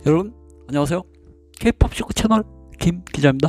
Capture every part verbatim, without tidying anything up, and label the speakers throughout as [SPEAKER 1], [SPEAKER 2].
[SPEAKER 1] 여러분 안녕하세요. 케이팝 쇼크 채널 김 기자입니다.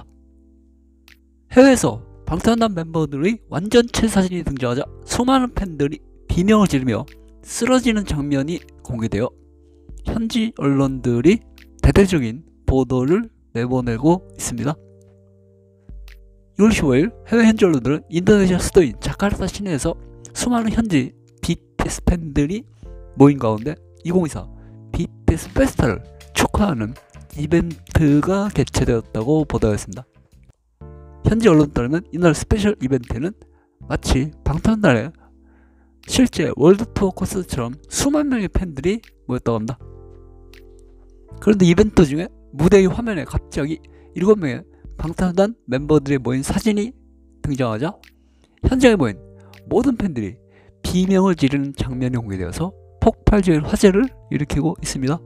[SPEAKER 1] 해외에서 방탄소년단 멤버들의 완전체 사진이 등장하자 수많은 팬들이 비명을 지르며 쓰러지는 장면이 공개되어 현지 언론들이 대대적인 보도를 내보내고 있습니다. 유월 십오일 해외 현지 언론들은 인도네시아 수도인 자카르타 시내에서 수많은 현지 비티에스 팬들이 모인 가운데 이천이십사 비티에스 페스타를 축하하는 이벤트가 개최되었다고 보도했습니다. 현지 언론 따르면 이날 스페셜 이벤트는 마치 방탄소년단의 실제 월드 투어 콘서트처럼 수만 명의 팬들이 모였다고 합니다. 그런데 이벤트 중에 무대의 화면에 갑자기 일곱 명의 방탄소년단 멤버들이 모인 사진이 등장하자 현장에 모인 모든 팬들이 비명을 지르는 장면이 공개되어서 폭발적인 화제를 일으키고 있습니다.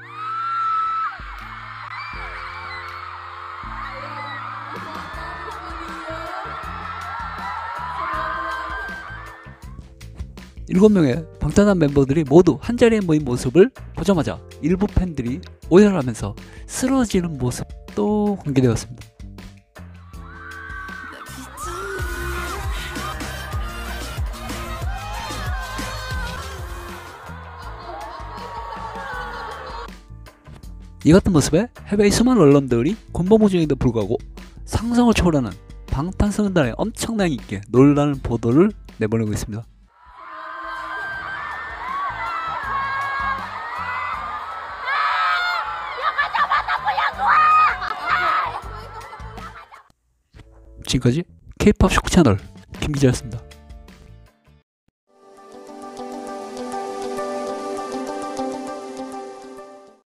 [SPEAKER 1] 일곱 명의 방탄소년단 멤버들이 모두 한자리에 모인 모습을 보자마자 일부 팬들이 오해를 하면서 쓰러지는 모습도 공개되었습니다. 이 같은 모습에 해외의 수많은 언론들이 군복무 중에도 불구하고 상상을 초월하는 방탄소년단의 엄청난 인기에 놀라는 보도를 내보내고 있습니다. 지금까지 케이팝 쇼크 채널 김 기자였습니다.